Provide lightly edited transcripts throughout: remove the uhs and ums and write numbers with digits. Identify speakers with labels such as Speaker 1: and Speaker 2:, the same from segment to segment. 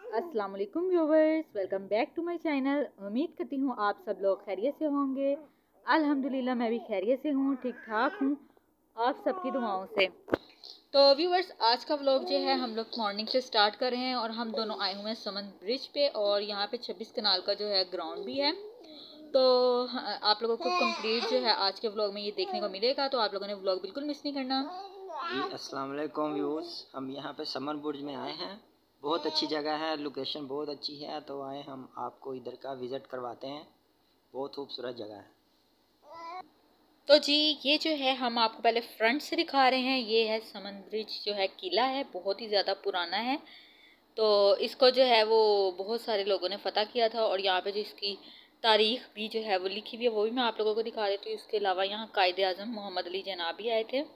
Speaker 1: अस्सलाम वालेकुम viewers, welcome back to my channel. उम्मीद करती हूँ आप सब लोग खैरियत से होंगे। अल्हम्दुलिल्लाह मैं भी खैरियत से हूँ, ठीक ठाक हूँ आप सबकी दुआओं से। तो व्यूवर्स, आज का व्लॉग जो है हम लोग मॉर्निंग से स्टार्ट कर रहे हैं और हम दोनों आए हुए हैं समन ब्रिज पे और यहाँ पे 26 कनाल का जो है ग्राउंड भी है। तो आप लोगों को कंप्लीट जो है आज के व्लॉग में ये देखने को मिलेगा, तो आप लोगों ने व्लॉग बिल्कुल मिस नहीं करना।
Speaker 2: जी अस्सलाम वालेकुम व्यूअर्स, हम यहाँ पे समर बुर्ज में आए हैं। बहुत अच्छी जगह है, लोकेशन बहुत अच्छी है, तो आए हम आपको इधर का विज़िट करवाते हैं। बहुत खूबसूरत जगह है।
Speaker 1: तो जी ये जो है हम आपको पहले फ्रंट से दिखा रहे हैं। ये है समन ब्रिज, जो है किला है, बहुत ही ज़्यादा पुराना है। तो इसको जो है वो बहुत सारे लोगों ने फतह किया था और यहाँ पे जो इसकी तारीख भी जो है वो लिखी हुई है, वो भी मैं आप लोगों को दिखा देती हूँ। इसके अलावा यहाँ कायदे आज़म मोहम्मद अली जिन्ना भी आए थे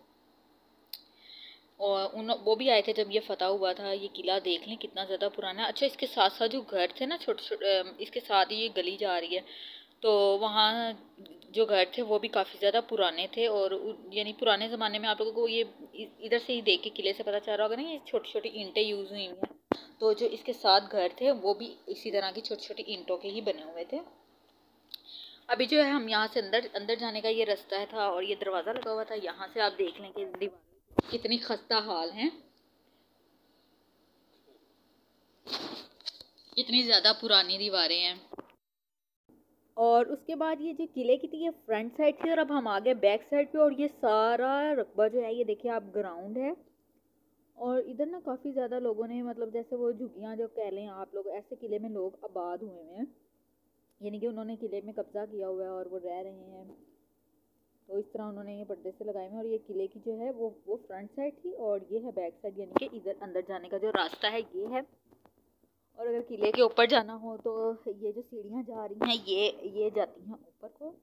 Speaker 1: और वो भी आए थे जब ये फतह हुआ था। ये किला देख लें कितना ज़्यादा पुराना है। अच्छा, इसके साथ साथ जो घर थे ना छोटे छोटे, इसके साथ ही ये गली जा रही है, तो वहाँ जो घर थे वो भी काफ़ी ज़्यादा पुराने थे। और यानी पुराने ज़माने में आप लोगों को ये इधर से ही देख के किले से पता चल रहा होगा ना, ये छोटी छोटी ईंटें यूज़ हुई हैं। तो जो इसके साथ घर थे वो भी इसी तरह की छोटी छोटी ईंटों के ही बने हुए थे। अभी जो है हम यहाँ से अंदर अंदर जाने का ये रास्ता था और ये दरवाज़ा लगा हुआ था। यहाँ से आप देख लें कि दीवार कितनी खस्ता हाल है, कितनी ज़्यादा पुरानी दीवारें हैं। और उसके बाद ये जो किले की थी ये फ्रंट साइड थी और अब हम आ गए बैक साइड पे। और ये सारा रकबा जो है ये देखिए आप, ग्राउंड है। और इधर ना काफ़ी ज़्यादा लोगों ने, मतलब जैसे वो झुग्गियाँ जो कह लें आप लोग, ऐसे किले में लोग आबाद हुए हैं, यानी कि उन्होंने किले में कब्जा किया हुआ है और वो रह रहे हैं। तो इस तरह उन्होंने ये पर्दे से लगाए हुए हैं। और ये किले की जो है वो फ्रंट साइड थी और ये है बैक साइड, यानी कि इधर अंदर जाने का जो रास्ता है ये है। और अगर किले के ऊपर जाना हो तो ये जो सीढ़ियाँ जा रही हैं ये जाती हैं ऊपर को।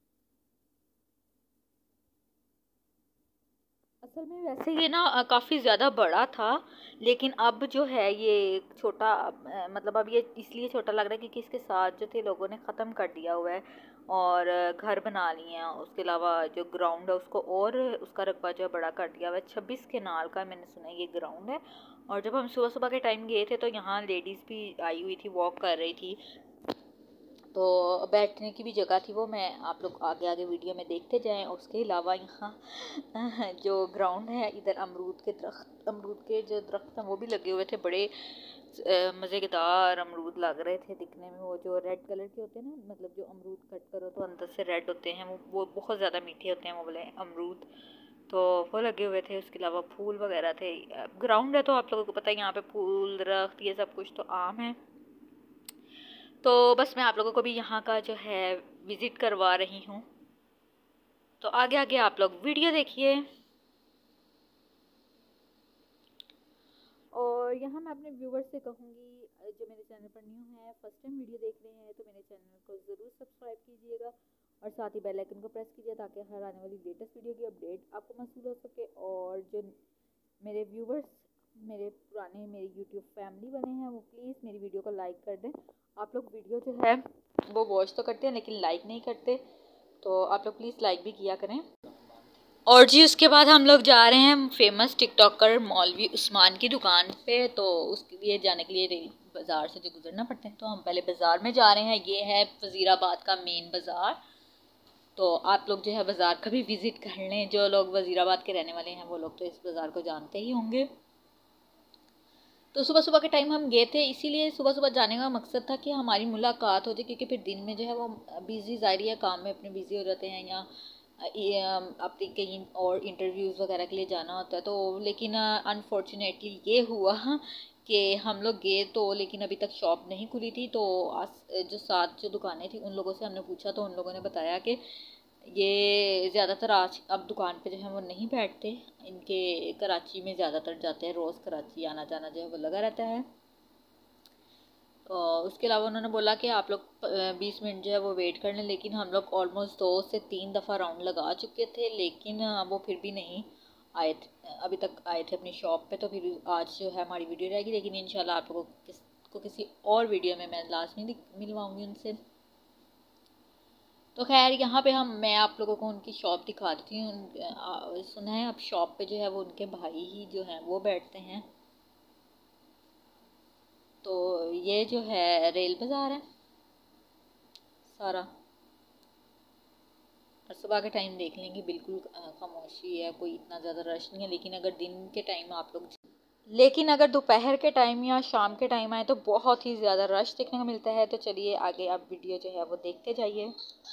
Speaker 1: असल में वैसे ये ना काफ़ी ज़्यादा बड़ा था, लेकिन अब जो है ये छोटा, मतलब अब ये इसलिए छोटा लग रहा है क्योंकि इसके साथ जो थे लोगों ने ख़त्म कर दिया हुआ है और घर बना लिए हैं। उसके अलावा जो ग्राउंड है उसको और उसका रकबा जो है बड़ा कर दिया हुआ है। 26 केनाल का मैंने सुना है ये ग्राउंड है। और जब हम सुबह सुबह के टाइम गए थे तो यहाँ लेडीज़ भी आई हुई थी, वॉक कर रही थी, तो बैठने की भी जगह थी। वो मैं आप लोग आगे आगे वीडियो में देखते जाएं। और उसके अलावा यहाँ जो ग्राउंड है, इधर अमरूद के जो दरख्त हैं वो भी लगे हुए थे। बड़े मज़ेदार अमरूद लग रहे थे दिखने में। वो जो रेड कलर के होते हैं ना, मतलब जो अमरूद कट करो तो अंदर से रेड होते हैं, वो बहुत ज़्यादा मीठे होते हैं वो वाले अमरूद। तो वो लगे हुए थे। उसके अलावा फूल वगैरह थे। ग्राउंड है तो आप लोगों को पता है यहाँ पे फूल दरख्त ये सब कुछ तो आम है। तो बस मैं आप लोगों को भी यहाँ का जो है विज़िट करवा रही हूँ। तो आगे आगे आप लोग वीडियो देखिए। और यहाँ मैं अपने व्यूवर्स से कहूँगी, जो मेरे चैनल पर न्यू है, फर्स्ट टाइम वीडियो देख रहे हैं, तो मेरे चैनल को ज़रूर सब्सक्राइब कीजिएगा और साथ ही बेल आइकन को प्रेस कीजिए ताकि हर आने वाली लेटेस्ट वीडियो की अपडेट आपको मौसूल हो सके। और जो मेरे व्यूवर्स, मेरी यूट्यूब फैमिली बने हैं, वो प्लीज़ मेरी वीडियो को लाइक कर दें। आप लोग वीडियो जो है वो वॉच तो करते हैं लेकिन लाइक नहीं करते, तो आप लोग प्लीज़ लाइक भी किया करें। और जी उसके बाद हम लोग जा रहे हैं फेमस टिकटॉकर मौलवी उस्मान की दुकान पे। तो उसके लिए जाने के लिए बाज़ार से जो गुजरना पड़ता है, तो हम पहले बाज़ार में जा रहे हैं। ये है वज़ीराबाद का मेन बाज़ार। तो आप लोग जो है बाज़ार का भी विज़िट कर लें। जो लोग वज़ीराबाद के रहने वाले हैं वो लोग तो इस बाज़ार को जानते ही होंगे। तो सुबह सुबह के टाइम हम गए थे, इसीलिए सुबह सुबह जाने का मकसद था कि हमारी मुलाकात हो जाए, क्योंकि फिर दिन में जो है वो बिज़ी, ज़ाहिर है काम में अपने बिज़ी हो जाते हैं या अपनी कहीं और इंटरव्यूज़ वगैरह के लिए जाना होता है। तो लेकिन अनफॉर्चुनेटली ये हुआ कि हम लोग गए तो लेकिन अभी तक शॉप नहीं खुली थी। तो जो साथ जो दुकानें थी उन लोगों से हमने पूछा तो उन लोगों ने बताया कि ये ज़्यादातर आज अब दुकान पे जो है वो नहीं बैठते, इनके कराची में ज़्यादातर जाते हैं, रोज़ कराची आना जाना जो है वो लगा रहता है। उसके अलावा उन्होंने बोला कि आप लोग 20 मिनट जो है वो वेट कर लें, लेकिन हम लोग ऑलमोस्ट 2 से 3 दफ़ा राउंड लगा चुके थे, लेकिन वो फिर भी नहीं आए थे, अभी तक आए थे अपनी शॉप पे। तो फिर आज जो है हमारी वीडियो रहेगी, लेकिन इंशाल्लाह आप लोगों को किसी और वीडियो में मैं लाजमी मिलवाऊँगी उनसे। तो खैर यहाँ पे मैं आप लोगों को उनकी शॉप दिखा देती हूँ। सुना है अब शॉप पे जो है वो उनके भाई ही जो हैं वो बैठते हैं। तो ये जो है रेल बाज़ार है सारा, और सुबह के टाइम देख लेंगे बिल्कुल खामोशी है, कोई इतना ज़्यादा रश नहीं है। लेकिन अगर दिन के टाइम आप लोग अगर दोपहर के टाइम या शाम के टाइम आए तो बहुत ही ज़्यादा रश देखने को मिलता है। तो चलिए आगे आप वीडियो जो है वो देखते जाइए।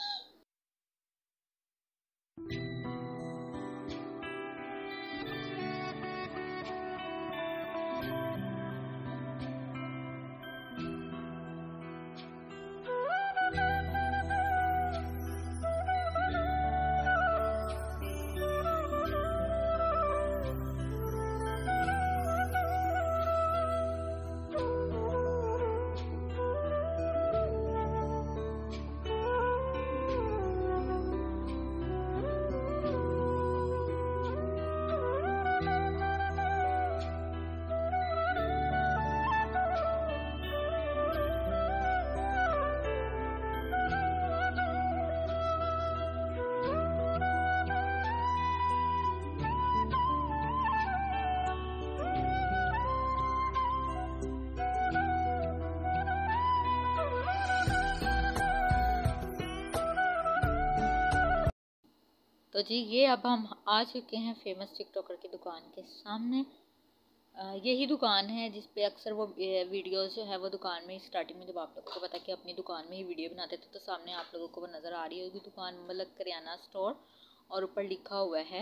Speaker 1: तो जी ये अब हम आ चुके हैं फेमस टिकटॉकर की दुकान के सामने। यही दुकान है जिस पे अक्सर वो वीडियोस जो है वो दुकान में स्टार्टिंग में, जब आप लोगों को पता कि अपनी दुकान में ही वीडियो बनाते थे, तो सामने आप लोगों को वो नज़र आ रही होगी दुकान, मतलब करियाना स्टोर, और ऊपर लिखा हुआ है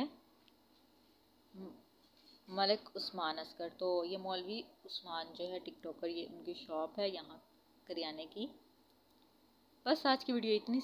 Speaker 1: मलिक उस्मान असगर। तो ये मौलवी उस्मान जो है टिकटॉकर, ये उनकी शॉप है यहाँ करियाने की। बस आज की वीडियो इतनी